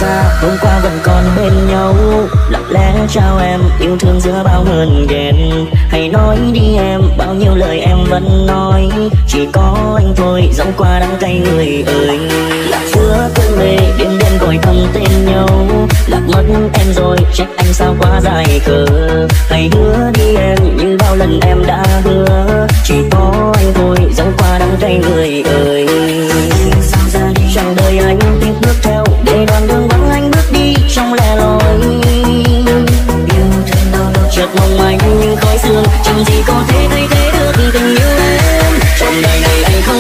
xa, hôm qua vẫn còn bên nhau. Lặng lẽ trao em yêu thương giữa bao hờn ghen. Hãy nói đi em, bao nhiêu lời em vẫn nói, chỉ có anh thôi dẫu qua đắng cay người ơi. Lạc giữa cơn mê đêm đêm gọi thầm tên nhau, lạc mất em rồi trách anh sao quá dài khờ. Hãy hứa đi em như bao lần em đã hứa, chỉ có anh thôi dẫu qua đắng cay người ơi. Chẳng đời anh tiếp bước theo để đoạn đường vắng anh bước đi trong lẻ loi. Yêu thương đau đớn chợt mong manh nhưng khói sương chẳng gì có thể thay thế được tình yêu em. Trong đời này anh không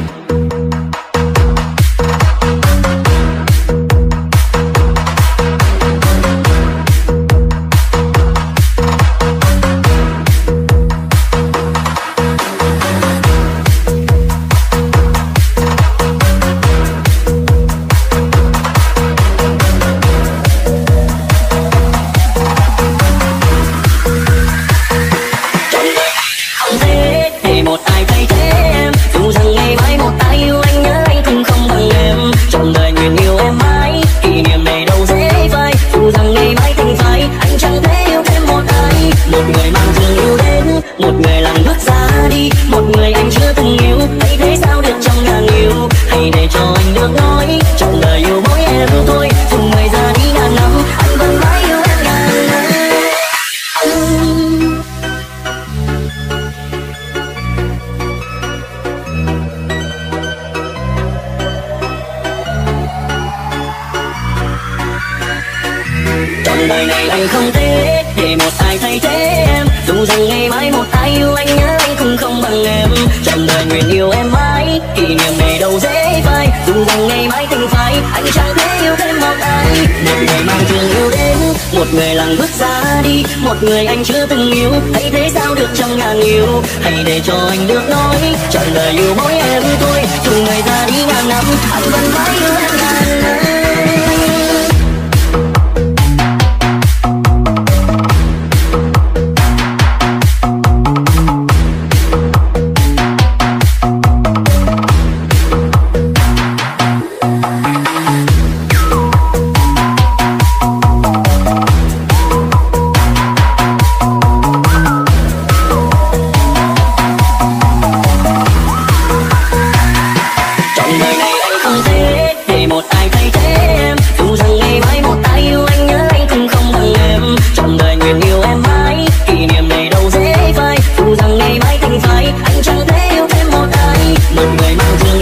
đời này anh không thể để một ai thay thế em. Dù rằng ngày mai một ai yêu anh nhớ anh cũng không bằng em. Trong đời nguyện yêu em mãi, kỷ niệm này đâu dễ phai. Dù rằng ngày mai tình phai, anh chẳng thể yêu thêm một ai. Một người mang thương yêu đến, một người lặng bước ra đi, một người anh chưa từng yêu. Hãy thế sao được trong ngàn yêu, hãy để cho anh được nói trọn đời yêu mỗi em thôi. Dù người ra đi ngàn năm, anh vẫn mãi yêu em ngàn năm.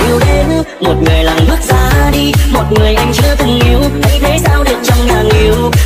Một người anh chưa từng yêu, hãy thế sao được trong ngàn yêu.